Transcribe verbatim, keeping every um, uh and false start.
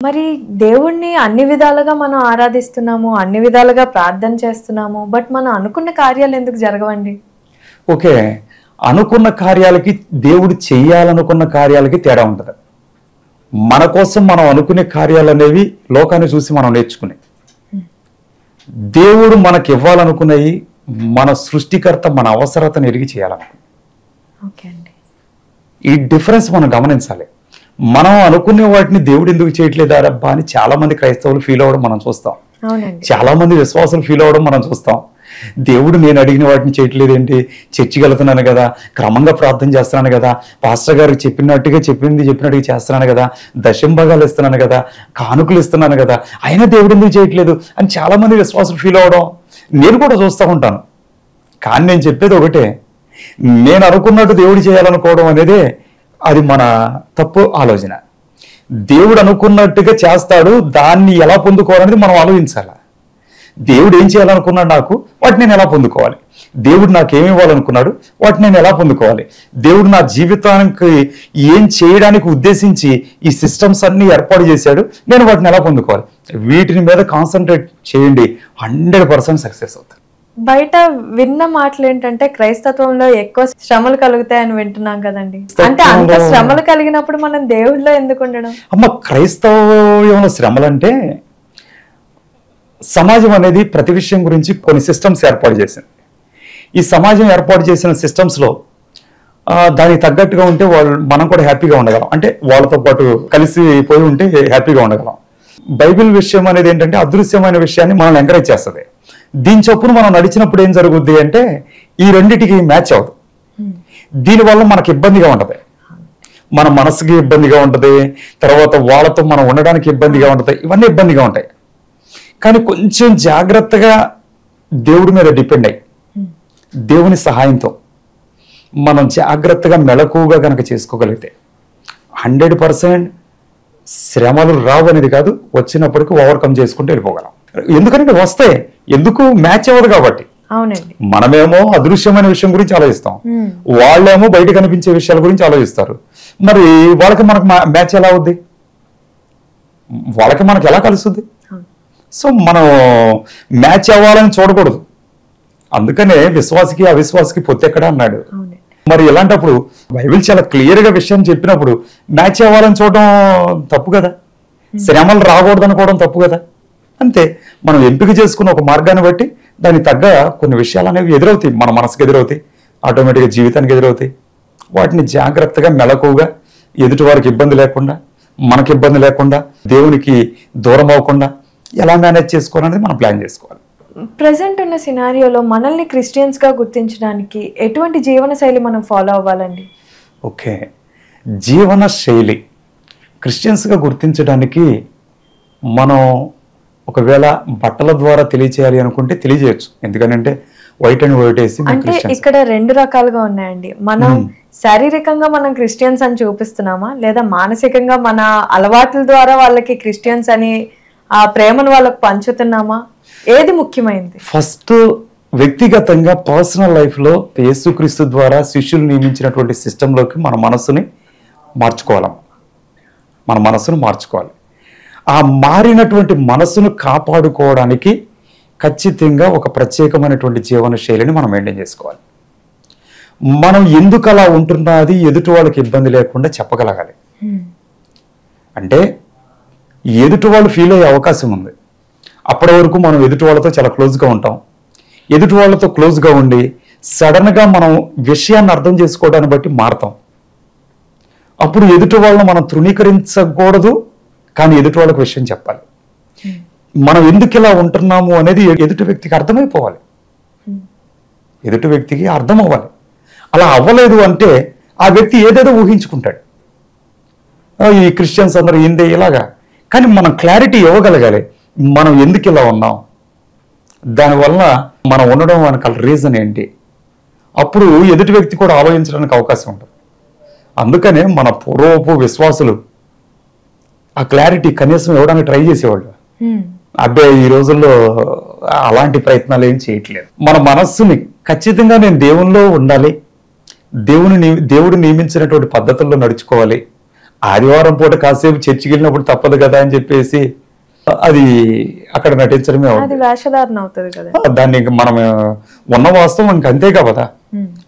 మరి దేవుణ్ణి అన్ని విధాలుగా మనం ఆరాధిస్తున్నాము, అన్ని విధాలుగా ప్రార్థన చేస్తున్నాము, బట్ మనం అనుకున్న కార్యాలు ఎందుకు జరగవండి? ఓకే, అనుకున్న కార్యాలకి దేవుడు చెయ్యాలనుకున్న కార్యాలకి తేడా ఉంటుంది. మన కోసం మనం అనుకునే కార్యాలు అనేవి లోకాన్ని చూసి మనం నేర్చుకునే. దేవుడు మనకి ఇవ్వాలనుకున్నవి మన సృష్టికర్త మన అవసరతను ఎరిగి చేయాలనుకున్నాయి. ఓకే అండి, ఈ డిఫరెన్స్ మనం గమనించాలి. మనం అనుకునే వాటిని దేవుడు ఎందుకు చేయట్లేదా రబ్బా అని చాలా మంది క్రైస్తవులు ఫీల్ అవ్వడం మనం చూస్తాం. అవునండి, చాలా మంది విశ్వాసులు ఫీల్ అవ్వడం మనం చూస్తాం. దేవుడు నేను అడిగిన వాటిని చేయట్లేదు ఏంటి, చర్చికి వెళ్తున్నాను కదా, క్రమంగా ప్రార్థన చేస్తున్నాను కదా, పాస్టర్ గారికి చెప్పినట్టుగా చెప్పింది చెప్పినట్టుగా చేస్తున్నాను కదా, దశంభాగాలు ఇస్తున్నాను కదా, కానుకలు ఇస్తున్నాను కదా, అయినా దేవుడు ఎందుకు చేయట్లేదు అని చాలా మంది విశ్వాసులు ఫీల్ అవ్వడం నేను కూడా చూస్తూ ఉంటాను. కానీ నేను చెప్పేది ఒకటే, నేను అనుకున్నట్టు దేవుడు చేయాలనుకోవడం అనేదే అది మన తప్పు ఆలోచన. దేవుడు అనుకున్నట్టుగా చేస్తాడు, దాన్ని ఎలా పొందుకోవాలనేది మనం ఆలోచించాలి. దేవుడు ఏం చేయాలనుకున్నాడు నాకు, వాటిని నేను ఎలా పొందుకోవాలి, దేవుడు నాకు ఏమి ఇవ్వాలనుకున్నాడు, వాటిని నేను ఎలా పొందుకోవాలి, దేవుడు నా జీవితానికి ఏం చేయడానికి ఉద్దేశించి ఈ సిస్టమ్స్ అన్ని ఏర్పాటు చేశాడు, నేను వాటిని ఎలా పొందుకోవాలి, వీటిని మీద కాన్సన్ట్రేట్ చేయండి, హండ్రెడ్ పర్సెంట్ సక్సెస్ అవుతారు. బయట విన్న మాటలు ఏంటంటే క్రైస్తత్వంలో ఎక్కువ శ్రమలు కలుగుతాయని వింటున్నాం కదండి. అంటే అంత శ్రమలు కలిగినప్పుడు మనం దేవుళ్ళలో ఎందుకు ఉండడం? అమ్మ, క్రైస్తవంలో శ్రమలు అంటే సమాజం అనేది ప్రతి విషయం గురించి కొన్ని సిస్టమ్స్ ఏర్పాటు చేసింది. ఈ సమాజం ఏర్పాటు చేసిన సిస్టమ్స్లో దానికి తగ్గట్టుగా ఉంటే వాళ్ళు మనం కూడా హ్యాపీగా ఉండగలం, అంటే వాళ్ళతో పాటు కలిసి పోయి ఉంటే హ్యాపీగా ఉండగలం. బైబిల్ విషయం అనేది ఏంటంటే అదృశ్యమైన విషయాన్ని మనల్ని ఎంకరేజ్ చేస్తుంది. దీని చొప్పున మనం నడిచినప్పుడు ఏం జరుగుద్ది అంటే ఈ రెండింటికి మ్యాచ్ అవ్వదు. దీనివల్ల మనకి ఇబ్బందిగా ఉంటుంది, మన మనసుకి ఇబ్బందిగా ఉంటుంది, తర్వాత వాళ్ళతో మనం ఉండడానికి ఇబ్బందిగా ఉంటుంది, ఇవన్నీ ఇబ్బందిగా ఉంటాయి. కానీ కొంచెం జాగ్రత్తగా దేవుడి మీద డిపెండ్ అయ్యి దేవుని సహాయంతో మనం జాగ్రత్తగా మెలకువగా కనుక చేసుకోగలిగితే హండ్రెడ్ పర్సెంట్ శ్రమలు రావు అనేది కాదు, వచ్చినప్పటికీ ఓవర్కమ్ చేసుకుంటూ వెళ్ళిపోగలం. ఎందుకంటే వస్తే ఎందుకు మ్యాచ్ అవ్వదు కాబట్టి. అవునండి, మనమేమో అదృశ్యమైన విషయం గురించి ఆలోచిస్తాం, వాళ్ళేమో బయట కనిపించే విషయాల గురించి ఆలోచిస్తారు. మరి వాళ్ళకి మనకు మ్యాచ్ ఎలా అవుద్ది, వాళ్ళకి మనకి ఎలా కలుస్తుంది? సో మనం మ్యాచ్ అవ్వాలని చూడకూడదు. అందుకనే విశ్వాసికి అవిశ్వాసికి పొత్తెక్కడ అన్నాడు. మరి ఇలాంటప్పుడు బైబిల్ చాలా క్లియర్ గా విషయం చెప్పినప్పుడు మ్యాచ్ అవ్వాలని చూడడం తప్పు కదా, శ్రమలు రాకూడదు అనుకోవడం తప్పు కదా. అంతే, మనం ఎంపిక చేసుకున్న ఒక మార్గాన్ని బట్టి దానికి తగ్గ కొన్ని విషయాలు అనేవి ఎదురవుతాయి, మన మనసుకు ఎదురవుతాయి, ఆటోమేటిక్గా జీవితానికి ఎదురవుతాయి. వాటిని జాగ్రత్తగా మెలకువగా ఎదుటి వారికి ఇబ్బంది లేకుండా మనకి ఇబ్బంది లేకుండా దేవునికి దూరం అవ్వకుండా ఎలా మేనేజ్ చేసుకోవాలనేది మనం ప్లాన్ చేసుకోవాలి. ప్రెసెంట్ ఉన్న సినారియోలో మనల్ని క్రిస్టియన్స్ గా గుర్తించడానికి ఎటువంటి జీవన శైలి మనం ఫాలో అవ్వాలండి? ఓకే, జీవన శైలి క్రిస్టియన్స్గా గుర్తించడానికి మనం ఒకవేళ బట్టల ద్వారా తెలియచేయాలి అనుకుంటే తెలియజేయచ్చు. ఎందుకంటే వైట్ అండ్ వైట్ వేసి అంటే ఇక్కడ రెండు రకాలుగా ఉన్నాయండి. మనం శారీరకంగా మనం క్రిస్టియన్స్ అని చూపిస్తున్నామా, లేదా మానసికంగా మన అలవాట్ల ద్వారా వాళ్ళకి క్రిస్టియన్స్ అని ఆ ప్రేమను వాళ్ళకి పంచుతున్నామా? ఏది ముఖ్యమైనది? ఫస్ట్ వ్యక్తిగతంగా పర్సనల్ లైఫ్లో యేసుక్రీస్తు ద్వారా శిష్యులు నియమించినటువంటి సిస్టంలోకి మన మనసుని మార్చుకోవాలి. మన మనసును మార్చుకోవాలి. ఆ మారినటువంటి మనసును కాపాడుకోవడానికి ఖచ్చితంగా ఒక ప్రత్యేకమైనటువంటి జీవన శైలిని మనం మెయింటైన్ చేసుకోవాలి. మనం ఎందుకు అలా ఉంటున్నది ఎదుటి వాళ్ళకి ఇబ్బంది లేకుండా చెప్పగలగాలి. అంటే ఎదుటి వాళ్ళు ఫీల్ అయ్యే అవకాశం ఉంది. అప్పటి వరకు మనం ఎదుటి వాళ్ళతో చాలా క్లోజ్గా ఉంటాం. ఎదుటి వాళ్ళతో క్లోజ్గా ఉండి సడన్గా మనం విషయాన్ని అర్థం చేసుకోవడాన్ని బట్టి మారుతాం. అప్పుడు ఎదుటి వాళ్ళని మనం తృణీకరించకూడదు, కానీ ఎదుటి వాళ్ళకి విషయం చెప్పాలి. మనం ఎందుకు ఇలా ఉంటున్నాము అనేది ఎదుటి వ్యక్తికి అర్థమైపోవాలి, ఎదుటి వ్యక్తికి అర్థం అవ్వాలి. అలా అవ్వలేదు అంటే ఆ వ్యక్తి ఏదేదో ఊహించుకుంటాడు, ఈ క్రిస్టియన్స్ అందరూ ఏందే ఇలాగా. కానీ మనం క్లారిటీ ఇవ్వగలగాలి, మనం ఎందుకు ఇలా ఉన్నాం, దానివల్ల మనం ఉండడం వెనకాల రీజన్ ఏంటి. అప్పుడు ఎదుటి వ్యక్తి కూడా ఆలోచించడానికి అవకాశం ఉంటుంది. అందుకనే మన పూర్వపు విశ్వాసులు ఆ క్లారిటీ కనీసం ఇవ్వడానికి ట్రై చేసేవాళ్ళు. అబ్బాయి ఈ రోజుల్లో అలాంటి ప్రయత్నాలు ఏం చేయట్లేదు. మన మనస్సుని ఖచ్చితంగా నేను దేవునిలో ఉండాలి, దేవుని దేవుడు నియమించినటువంటి పద్ధతుల్లో నడుచుకోవాలి ఆదివారం పూట కాసేపు చర్చికి వెళ్ళినప్పుడు తప్పదు కదా అని చెప్పేసి అది అక్కడ నటించడమే అది వేషధారణ అవుతుంది కదా. దాన్ని మనం ఉన్న వాస్తవం ఇంక అంతే కదా.